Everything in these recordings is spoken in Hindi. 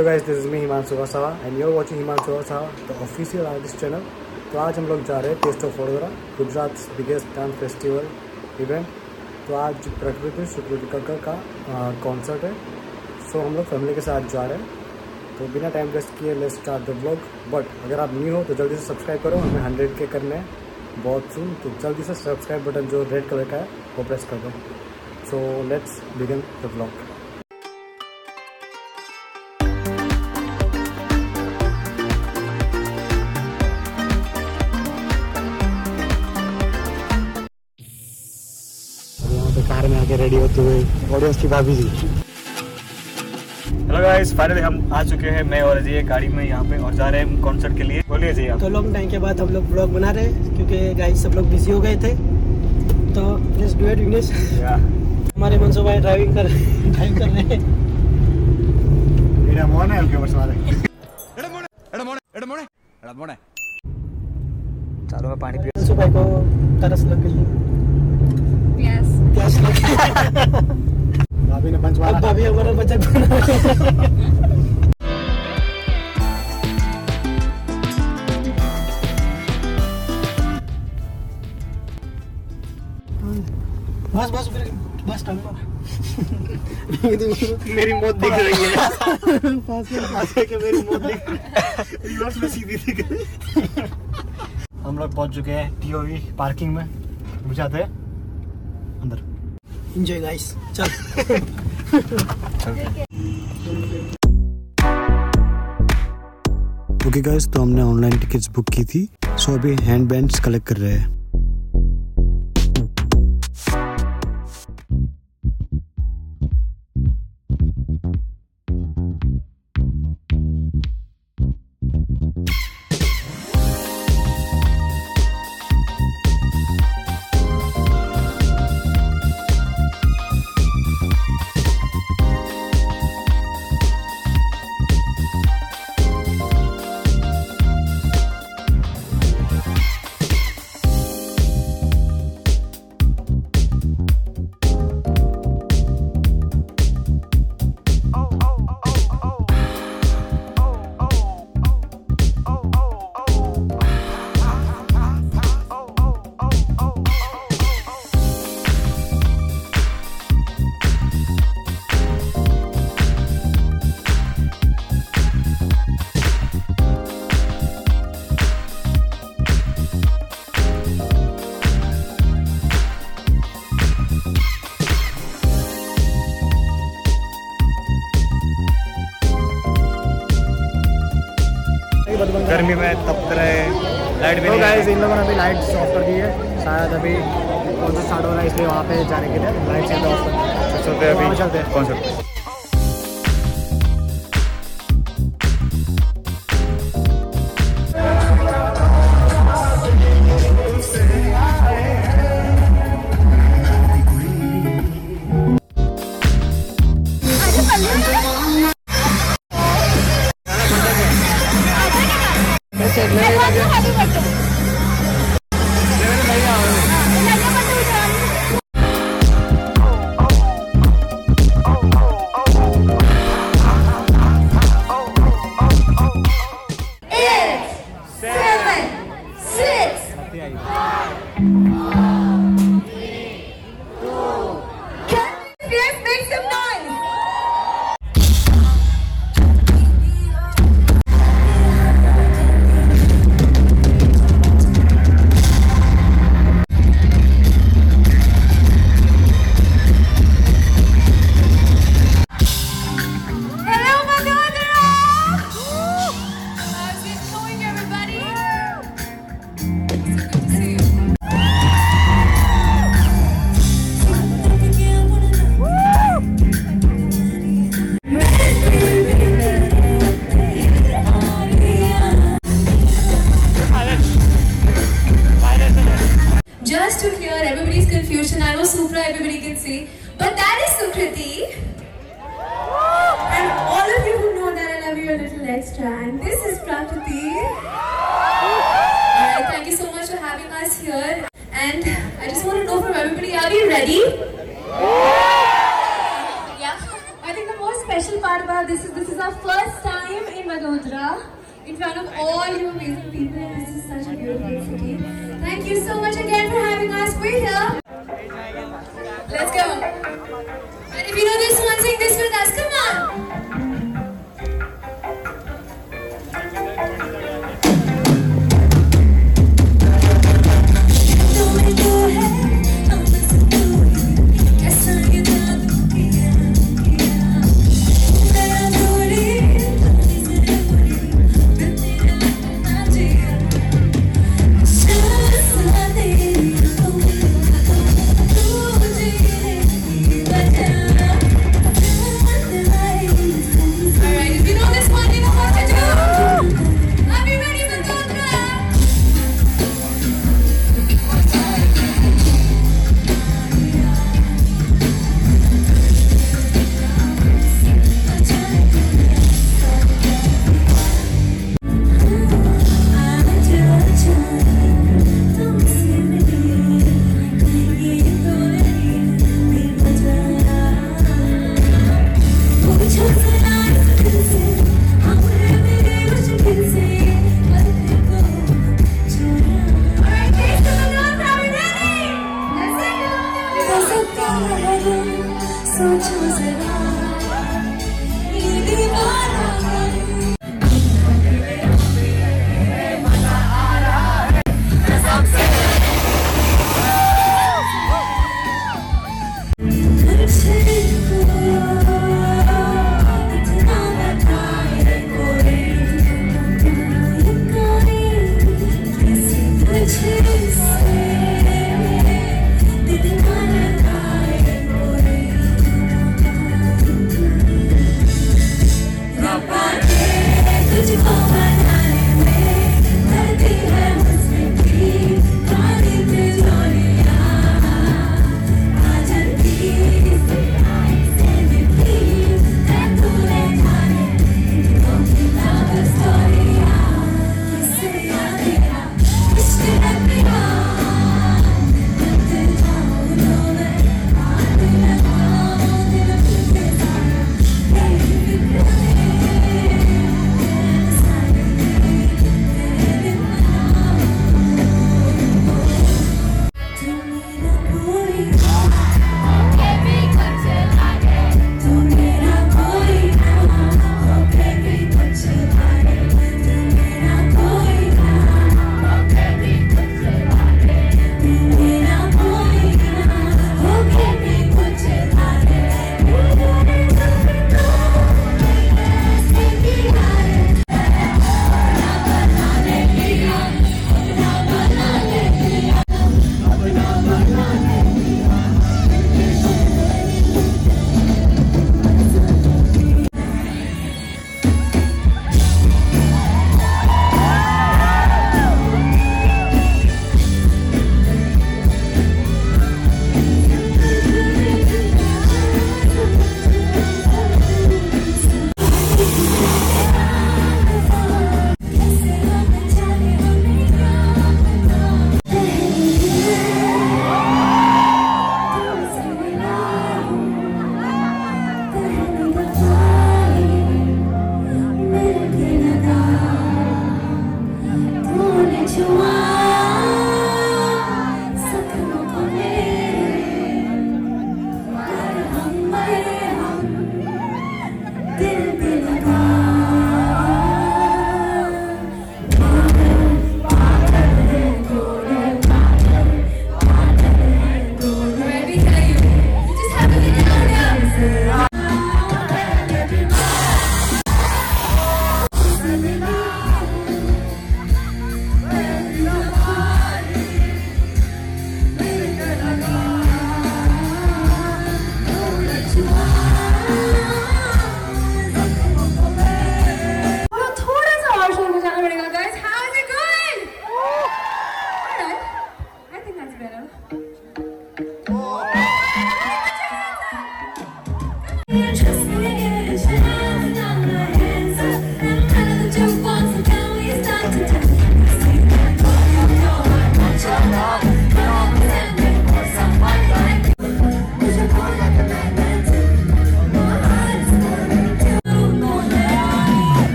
Hello guys, this is me Himanshu Vasava and you are watching Himanshu Vasava the official artist channel. तो आज हम लोग जा रहे हैं test of Vadodara, Gujarat biggest dance festival event. तो आज प्रकृति सुकृति का कॉन्सर्ट है। सो हम लोग फैमिली के साथ जा रहे हैं। तो बिना टाइम वेस्ट किए let's start the vlog. But अगर आप न्यू हो तो जल्दी से सब्सक्राइब करो, हमें 100K करने हैं बहुत सून। तो जल्दी से सब्सक्राइब बटन जो रेड कलर का है वो प्रेस कर दो। So let's begin the vlog. Car में आके रेडी होते हुए ऑडियंस की भाभी जी। हेलो गाइस, फाइनली हम आ चुके हैं, मैं और अजय गाड़ी में यहाँ पे और जा रहे हैं कॉन्सर्ट के लिए। बोलिए अजय। तो लॉन्ग टाइम के बाद हम लोग ब्लॉग बना रहे हैं क्योंकि गाइस सब लोग बिजी हो गए थे। तो लेट्स डू इट विनेश। हमारे मनसू भाई ड्राइव कर रहे हैं। मेरा मोन है हल्के बस वाले। चलो मैं पानी पी। मनसू भाई को तरस लग गई है, प्यास लग गई। भाभी ने पंच मारा। भाभी हमारा बच्चा बस मेरी मौत दिख रही है। पास के मेरी मौत दिख रिवर्स में सीधी दिख रही। हम लोग पहुंच चुके हैं टीओवी पार्किंग में। बुझाते हैं अंदर। एंजॉय गाइस, चल। ओके गाइस, तो हमने ऑनलाइन टिकट्स बुक की थी। सो अभी हैंड बैंड्स कलेक्ट कर रहे हैं। गर्मी में तप रहे, लाइट भी तो गाइस इन लोगों ने अभी लाइट ऑफ कर दी है। शायद अभी कॉन्सर्ट स्टार्ट हो रहा है, इसलिए वहाँ पे जाने के लिए लाइट से ऑफ कर चलते हैं। अभी चलते हैं कॉन्सर्ट पे। Just to clear everybody's confusion, I know Supra everybody can see, but that is Sukriti. And all of you who know that I love you a little extra, and this is Prakriti. Alright, thank you so much for having us here. And I just want to know from everybody, are we ready? Yeah. I think the most special part about this is our first time in Vadodara in front of all you amazing people, and this is such a beautiful city. Thank you so much again for having us. We're here. Let's go. And if you know this one, sing this with us. Come on. Alright, if you know this one, you know what to do. Happy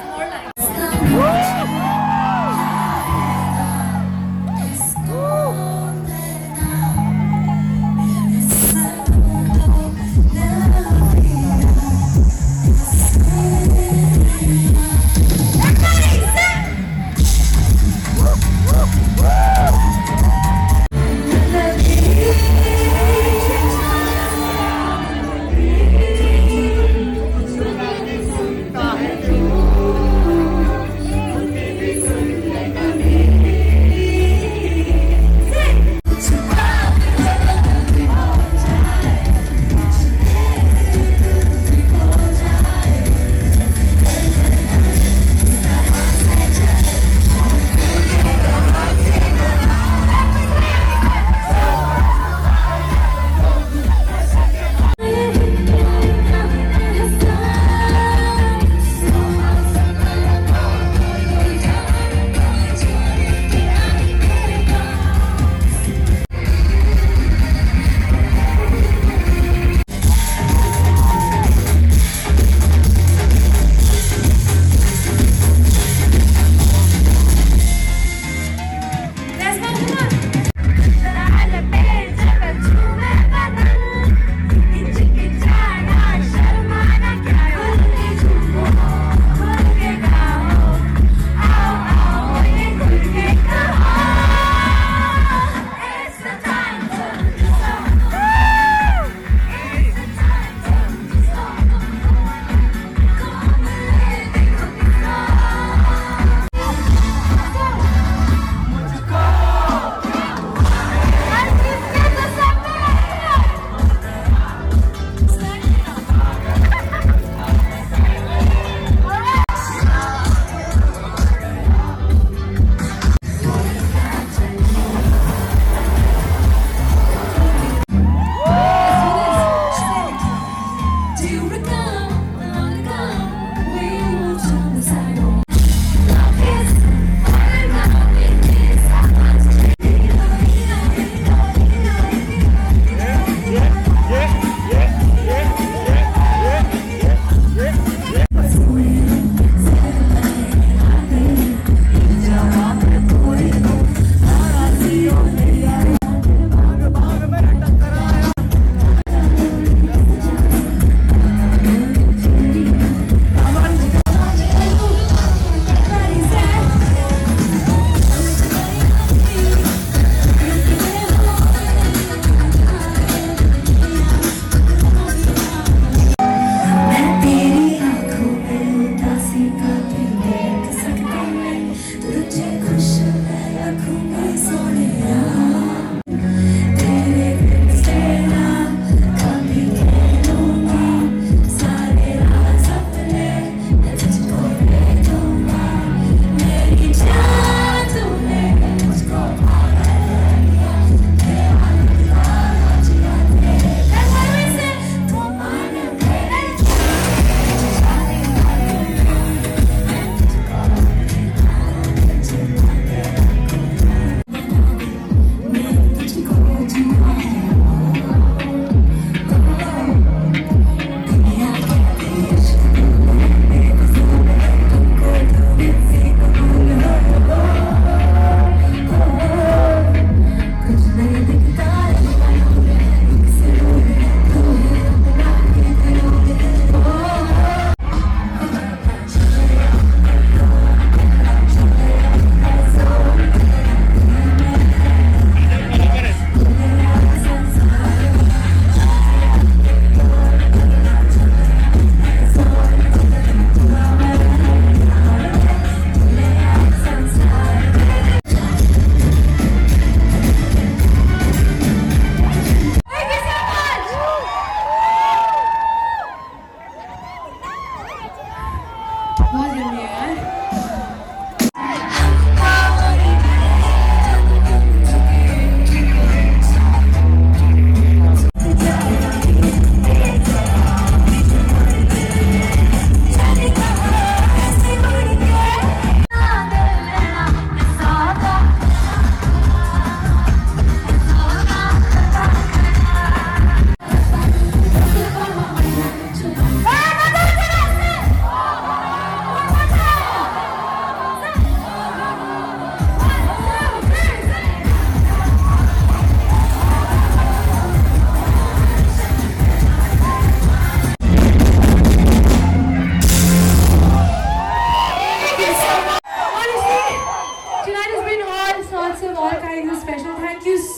more like.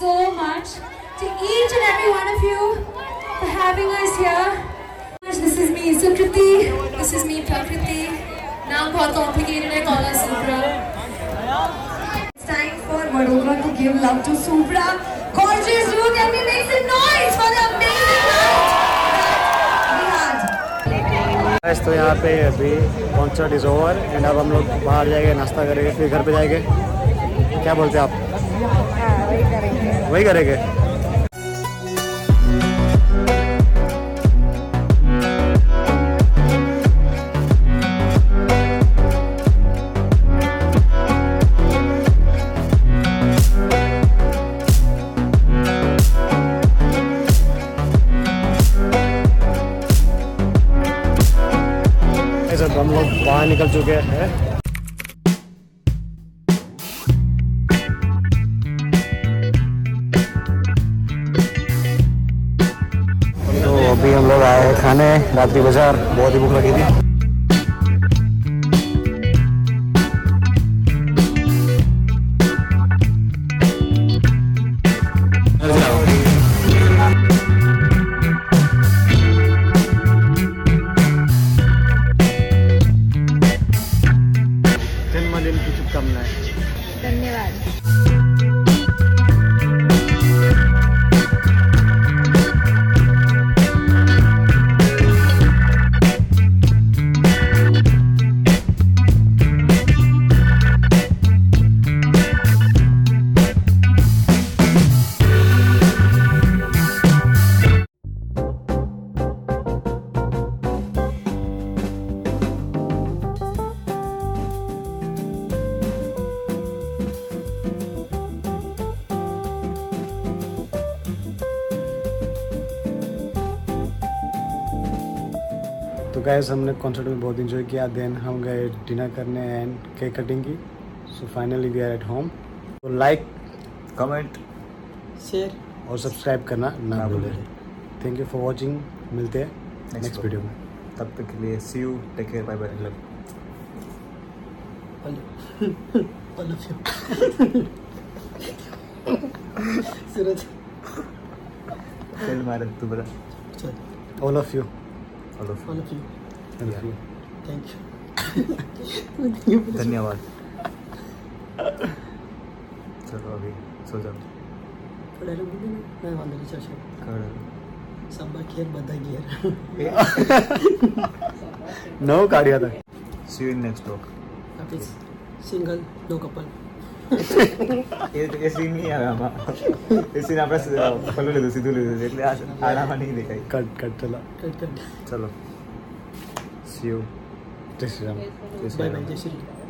so much to each and every one of you for having us here. This is me, Sukriti. This is me, Prakriti. Now बहुत complicated है, call us Supra. It's time for Vadodara to give love to Supra. Gorgeous dude, can we make some noise for the amazing night that we had? तो यहाँ पे अभी कॉन्सर्ट इज़ ओवर एंड अब हम लोग बाहर जाएंगे, नाश्ता करेंगे, फिर घर पे जाएंगे। क्या बोलते हैं आप? वही करेंगे। सब हम लोग बाहर निकल चुके हैं। तो अभी हम लोग आए हैं खाने, रात्रि बाजार, बहुत ही भूख लगी थी। जन्मदिन की शुभकामनाएं। धन्यवाद। तो गाइस हमने कॉन्सर्ट में बहुत इन्जॉय किया, देन हम गए डिनर करने एंड केक कटिंग की। So finally we are at home. तो लाइक, कमेंट, शेयर और सब्सक्राइब करना ना भूलें। थैंक यू फॉर वॉचिंग, मिलते हैं नेक्स्ट वीडियो में। तब तक के लिए see you, take care, bye bye, love. सूरज फेल मारे तू बता। All of you, all of all of you, thank you. धन्यवाद। चलो अभी सो जाओ। मैं वाला रिचार्ज कर सब खेर बदा गियर नो काढ़िया था। See you in next vlog. Single no couple એ સીન નહીં આવે આમાં, એ સીન આપણે પેલું લીધું, સીધું લીધું એટલે આડામાં નહીં દેખાય। कट कट चला। कट कट ચલો सी यू। जय श्री राम। बाय बाय जय श्री राम।